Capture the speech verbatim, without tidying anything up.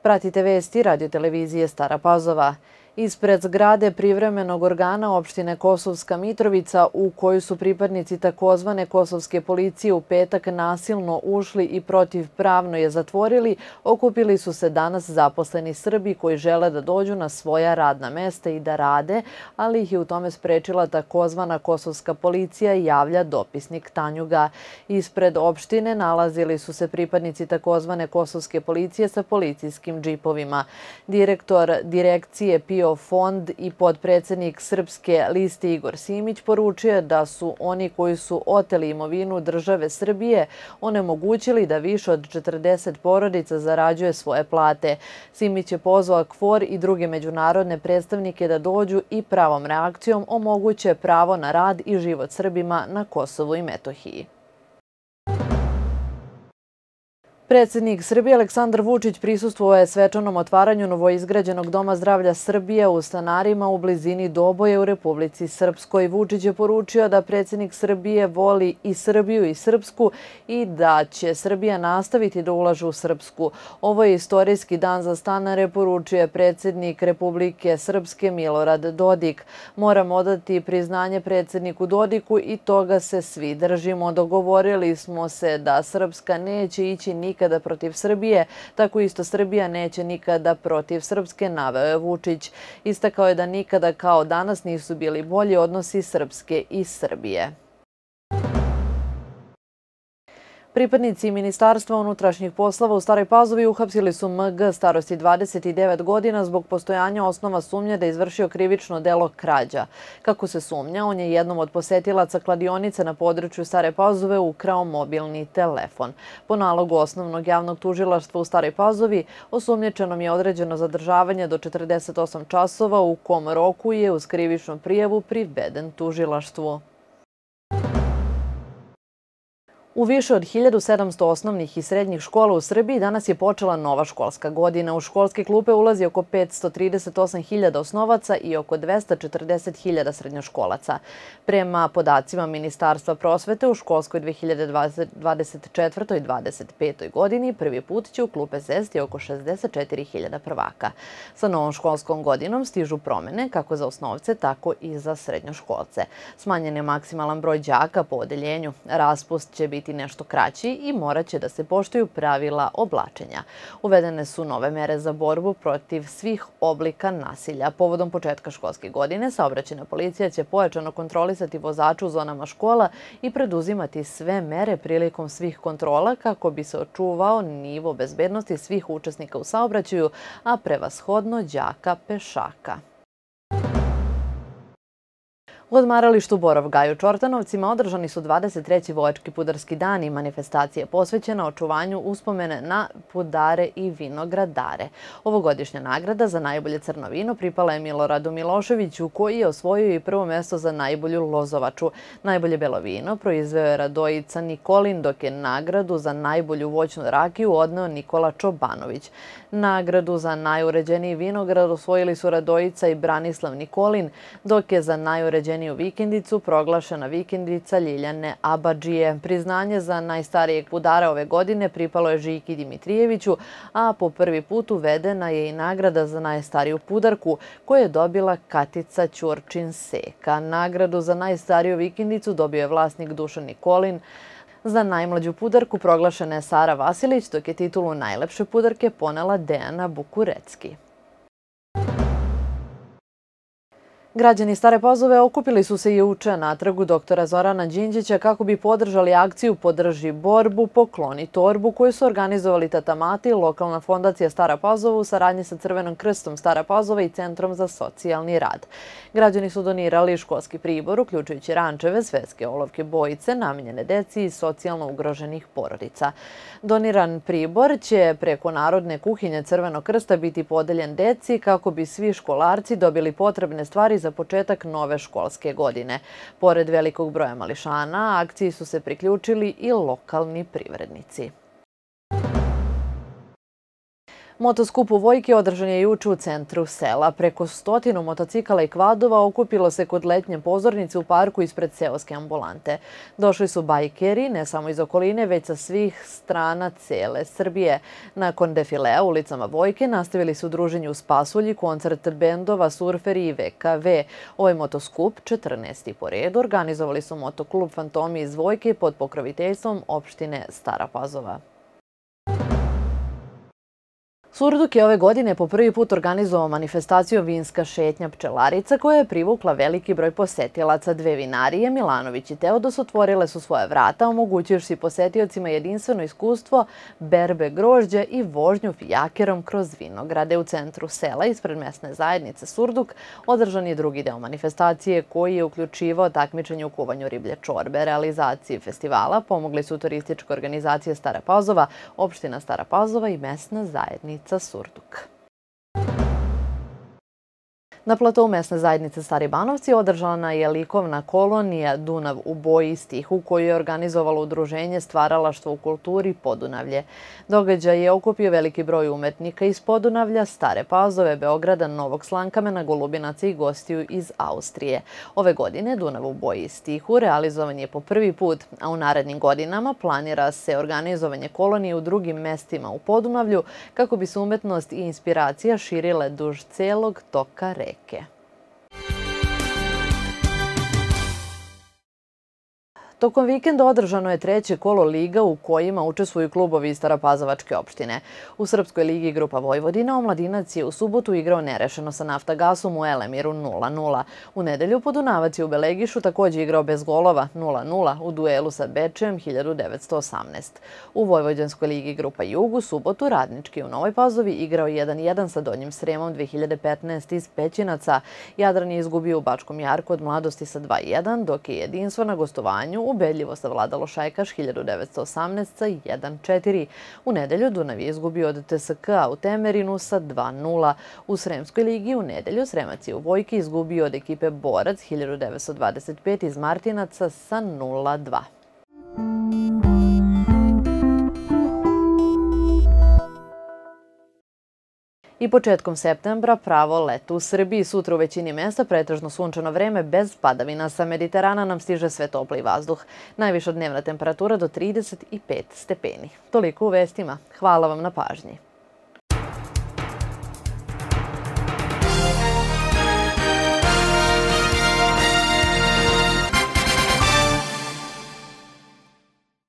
Pratite vesti radio-televizije Stara Pazova. Ispred zgrade privremenog organa opštine Kosovska Mitrovica, u koju su pripadnici takozvane kosovske policije u petak nasilno ušli i protivpravno je zatvorili, okupili su se danas zaposleni Srbi koji žele da dođu na svoja radna mesta i da rade, ali ih je u tome sprečila takozvana kosovska policija, javlja dopisnik Tanjuga. Ispred opštine nalazili su se pripadnici takozvane kosovske policije sa policijskim džipovima. Direktor direkcije PIO fond i potpredsednik Srpske liste Igor Simić poručio da su oni koji su oteli imovinu države Srbije onemogućili da više od četrdeset porodica zarađuje svoje plate. Simić je pozvao KFOR i druge međunarodne predstavnike da dođu i pravom reakcijom omoguće pravo na rad i život Srbima na Kosovu i Metohiji. Predsjednik Srbije Aleksandar Vučić prisustvovao je svečanom otvaranju novoizgrađenog Doma zdravlja Srbije u Stanarima u blizini Doboje u Republici Srpskoj. Vučić je poručio da predsjednik Srbije voli i Srbiju i Srpsku i da će Srbija nastaviti da ulaže u Srpsku. Ovo je istorijski dan za stanare, poručio je predsjednik Republike Srpske Milorad Dodik. Moramo odati priznanje predsjedniku Dodiku i toga se svi držimo. Dogovorili smo se da Srpska neće ići nikada nikada protiv Srbije, tako isto Srbija neće nikada protiv Srpske, naveo je Vučić. Istakao je da nikada kao danas nisu bili bolji odnosi Srpske i Srbije. Pripadnici Ministarstva unutrašnjih poslova u Staroj Pazovi uhapsili su M G starosti dvadeset devet godina zbog postojanja osnova sumnje da je izvršio krivično delo krađa. Kako se sumnja, on je jednom od posetilaca kladionice na području Stare Pazove ukrao mobilni telefon. Po nalogu Osnovnog javnog tužilaštva u Staroj Pazovi, osumnjičenom je određeno zadržavanje do četrdeset osam časova, u kom roku je uz krivičnu prijavu priveden tužilaštvu. U više od hiljadu sedamsto osnovnih i srednjih škola u Srbiji danas je počela nova školska godina. U školske klupe ulazi oko petsto trideset osam hiljada osnovaca i oko dvesta četrdeset hiljada srednjoškolaca. Prema podacima Ministarstva prosvete, u školskoj dve hiljade dvadeset četvrtoj dvadeset petoj godini prvi put će u klupe sesti oko šezdeset četiri hiljade prvaka. Sa novom školskom godinom stižu promene kako za osnovce, tako i za srednjoškolce. Smanjen je maksimalan broj đaka po odeljenju. Raspust će biti nešto kraći i morat će da se poštuju pravila oblačenja. Uvedene su nove mere za borbu protiv svih oblika nasilja. Povodom početka školske godine, saobraćajna policija će pojačano kontrolisati vozače u zonama škola i preduzimati sve mere prilikom svih kontrola kako bi se očuvao nivo bezbednosti svih učesnika u saobraćaju, a prevashodno đaka pešaka. U odmaralištu Borov Gaj u Čortanovcima održani su dvadeset treći Vojački pudarski dan i manifestacija posvećena očuvanju uspomene na pudare i vinogradare. Ovogodišnja nagrada za najbolje crno vino pripala je Miloradu Miloševiću, koji je osvojio i prvo mesto za najbolju lozovaču. Najbolje belo vino proizveo je Radojica Nikolin, dok je nagradu za najbolju voćnu rakiju odneo Nikola Čobanović. Nagradu za najuređeniji vinograd osvojili su Radojica i Branislav Nikolin, dok je za najuređeniji u vikendicu proglašena vikendica Ljiljane Abadžije. Priznanje za najstarijeg pudara ove godine pripalo je Žiki Dimitrijeviću, a po prvi put uvedena je i nagrada za najstariju pudarku, koju je dobila Katica Ćurčin-Seka. Nagradu za najstariju vikendicu dobio je vlasnik Dušan Nikolin. Za najmlađu pudarku proglašena je Sara Vasilić, dok je titulu najlepše pudarke ponela Dejana Bukurecki. Građani Stare Pazove okupili su se juče na trgu doktora Zorana Đinđića kako bi podržali akciju Podrži borbu, pokloni torbu, koju su organizovali Tata Mati, lokalna fondacija Stara Pazova u saradnji sa Crvenom krstom Stara Pazova i Centrom za socijalni rad. Građani su donirali školski pribor, uključujući rančeve, svetske olovke, bojice, namijenjene deci i socijalno ugroženih porodica. Doniran pribor će preko Narodne kuhinje Crvenog krsta biti podeljen deci kako bi svi školarci dobili potrebne stvari za početak nove školske godine. Pored velikog broja mališana, akciji su se priključili i lokalni privrednici. Motoskup u Vojki održan je juče u centru sela. Preko stotinu motocikala i kvadova okupilo se kod letnje pozornice u parku ispred seoske ambulante. Došli su bajkeri, ne samo iz okoline, već sa svih strana cele Srbije. Nakon defilea ulicama Vojke nastavili su druženje u Spasulji, koncert bendova, surferi i V K V. Ovaj motoskup, četrnaesti po redu, organizovali su motoklub Fantomi iz Vojke pod pokroviteljstvom opštine Stara Pazova. Surduk je ove godine po prvi put organizovao manifestaciju Vinska šetnja pčelarica koja je privukla veliki broj posetilaca. Dve vinarije, Milanović i Teodos, otvorile su svoje vrata, omogućivši posetiocima jedinstveno iskustvo berbe grožđa i vožnju fijakerom kroz vinograde. U centru sela, ispred mesne zajednice Surduk, održan je drugi deo manifestacije koji je uključivao takmičenje u kuvanju riblje čorbe. Realizaciji festivala pomogli su turističke organizacije Stara Pazova, opština Stara Pazova i mesna zajednica Surduk. Na platou mesne zajednice Stari Banovci održana je likovna kolonija Dunav u boji i stihu koju je organizovalo udruženje Stvaralaštvo u kulturi Podunavlje. Događaj je okupio veliki broj umetnika iz Podunavlja, Stare Pazove, Beograda, Novog Slankamena, Golubinaca i gostiju iz Austrije. Ove godine Dunav u boji i stihu realizovan je po prvi put, a u narednim godinama planira se organizovanje kolonije u drugim mestima u Podunavlju kako bi se umetnost i inspiracija širile duž celog toka reke. Tokom vikenda održano je treće kolo liga u kojima učestvuju klubovi iz Staropazovačke opštine. U Srpskoj ligi Grupa Vojvodina Omladinac je u subotu igrao nerešeno sa Naftagasom u Elemiru nula nula. U nedelju Podunavac je u Belegišu također igrao bez golova nula nula u duelu sa Bečejem hiljadu devetsto osamnaest. U Vojvođanskoj ligi Grupa Jug u subotu Radnički u Novoj Pazovi igrao jedan jedan sa Donjim Sremom dve hiljade petnaest iz Pećinaca. Jadran je izgubio u Bačkom Jarku od Mladosti sa dva jedan, dok je jedinstvo na gostovanju ubedljivo savladalo Šajkaš hiljadu devetsto osamnaest sa jedan četiri. U nedelju Dunav je izgubio od T S K-a u Temerinu sa dva nula. U Sremskoj ligi u nedelju Sremac je u Vojki izgubio od ekipe Borac hiljadu devetsto dvadeset pet iz Martinaca sa nula dva. I početkom septembra pravo leto u Srbiji. Sutra u većini mesta pretežno sunčano vreme bez padavina. Sa Mediterana nam stiže sve topli vazduh. Najviša dnevna temperatura do trideset pet stepeni. Toliko u vestima. Hvala vam na pažnji.